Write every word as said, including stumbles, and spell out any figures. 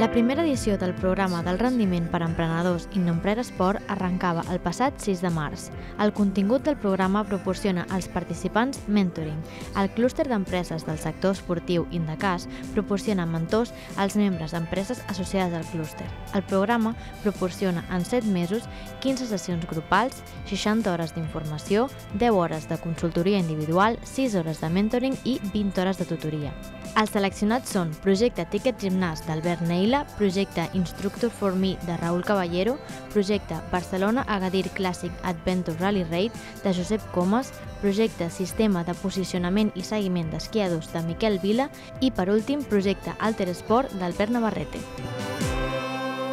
La primera edició del programa del rendiment per a emprenedors Innomprer Esport arrencava el passat sis de març. El contingut del programa proporciona als participants mentoring. El clúster d'empreses del sector esportiu Indecas proporciona mentors als membres d'empreses associades al clúster. El programa proporciona en set mesos quinze sessions grupals, seixanta hores d'informació, deu hores de consultoria individual, sis hores de mentoring i vint hores de tutoria. Els seleccionats són Projecte Ticket Gimnàs d'Albert Neila, Projecte Instructor for Me de Raúl Caballero, Projecte Barcelona Agadir Classic Adventure Rally Raid de Josep Comas, Projecte Sistema de Posicionament i Seguiment d'Esquiadors de Miquel Vila i, per últim, Projecte Alter Sport d'Albert Navarrete.